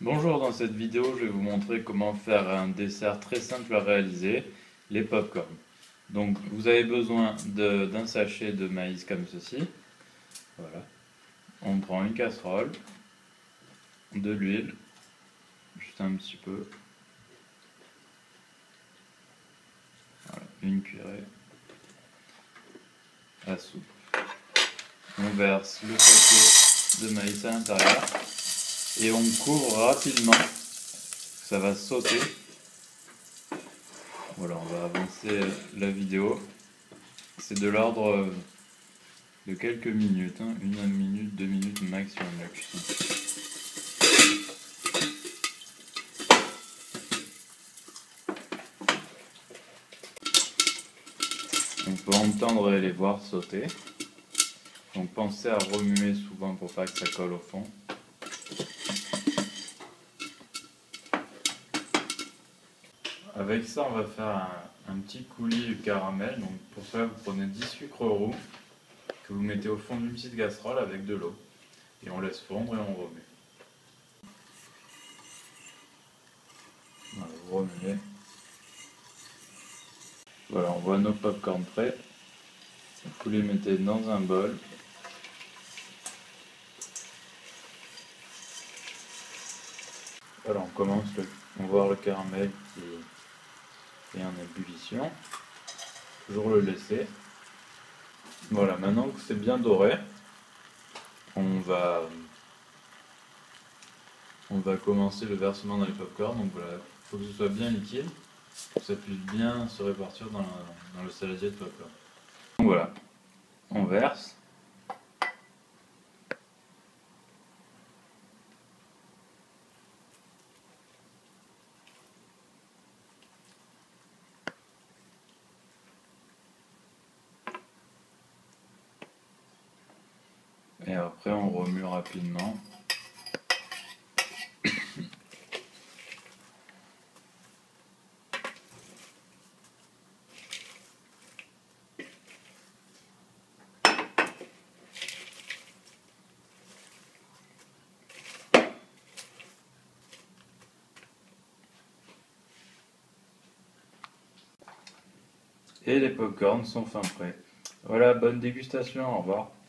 Bonjour, dans cette vidéo, je vais vous montrer comment faire un dessert très simple à réaliser, les pop-corn. Donc, vous avez besoin d'un sachet de maïs comme ceci. Voilà. On prend une casserole, de l'huile, juste un petit peu. Voilà, une cuillerée à soupe. On verse le paquet de maïs à l'intérieur et on couvre rapidement. Ça va sauter. Voilà, on va avancer la vidéo. C'est de l'ordre de quelques minutes, hein. 1 minute, 2 minutes maximum la cuisson. On peut entendre et les voir sauter. Donc pensez à remuer souvent pour pas que ça colle au fond. Avec ça, on va faire un petit coulis caramel. Donc pour cela, vous prenez 10 sucres roux que vous mettez au fond d'une petite casserole avec de l'eau. Et on laisse fondre et on remue. Voilà, vous remuez. Voilà, on voit nos pop-corn prêts. Vous les mettez dans un bol. Voilà, on voit le caramel qui est en ébullition. Toujours le laisser. Voilà, maintenant que c'est bien doré, on va commencer le versement dans les pop-corn. Donc voilà, il faut que ce soit bien liquide, pour que ça puisse bien se répartir dans le saladier de pop-corn. Donc voilà, on verse. Et après on remue rapidement. Et les pop-corn sont fin prêts. Voilà, bonne dégustation, au revoir.